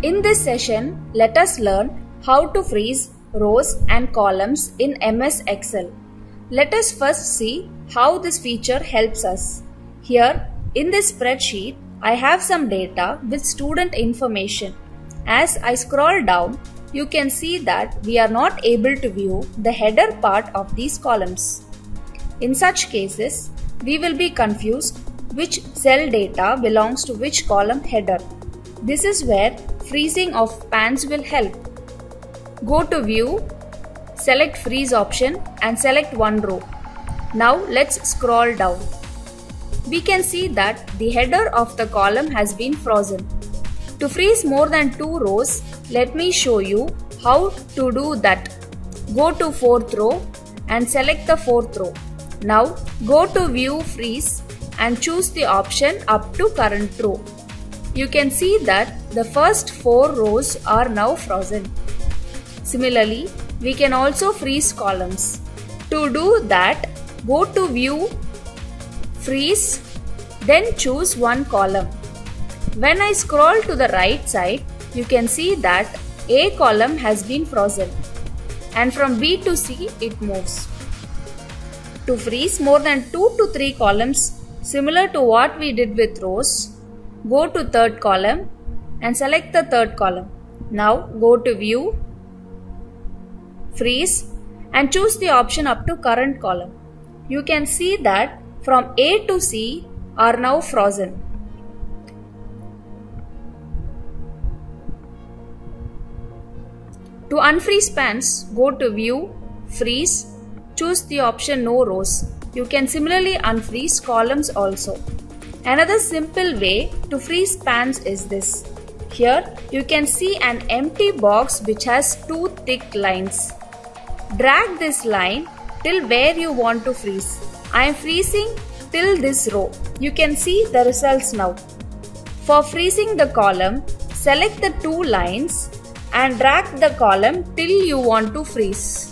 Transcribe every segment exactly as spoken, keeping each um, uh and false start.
In this session, let us learn how to freeze rows and columns in M S Excel. Let us first see how this feature helps us. Here, in this spreadsheet, I have some data with student information. As I scroll down, you can see that we are not able to view the header part of these columns. In such cases, we will be confused which cell data belongs to which column header. This is where freezing of spans will help. Go to View, select Freeze option and select one row. Now let's scroll down. We can see that the header of the column has been frozen. To freeze more than two rows, let me show you how to do that. Go to fourth row and select the fourth row. Now go to View Freeze and choose the option up to current row. You can see that the first four rows are now frozen. Similarly, we can also freeze columns. To do that, go to View, Freeze, then choose one column. When I scroll to the right side, you can see that A column has been frozen and from B to C it moves. To freeze more than two to three columns, similar to what we did with rows, go to third column and select the third column. Now go to View, Freeze and choose the option up to current column. You can see that from A to C are now frozen. To unfreeze spans, go to View, Freeze, choose the option No Rows. You can similarly unfreeze columns also. Another simple way to freeze spans is this. Here you can see an empty box which has two thick lines. Drag this line till where you want to freeze. I am freezing till this row. You can see the results now. For freezing the column, select the two lines and drag the column till you want to freeze.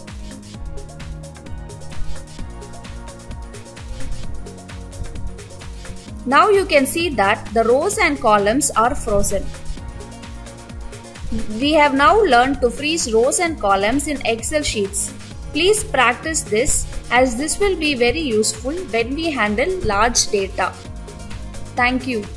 Now you can see that the rows and columns are frozen. We have now learned to freeze rows and columns in Excel sheets. Please practice this as this will be very useful when we handle large data. Thank you.